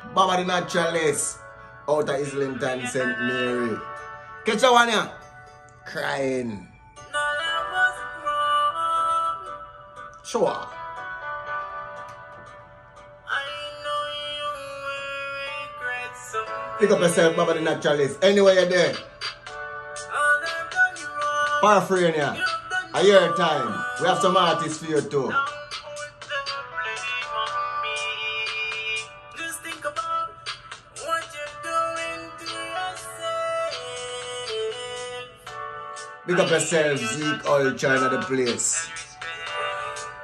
Baba de Naturalist out of Islington, St. Mary. Catch that one here. Crying. Sure. Pick up yourself, Baba de Naturalist. Anyway you're there. Paraphrase, a year time. We have some artists for you too. Pick up yourself, Zeke, all China the place.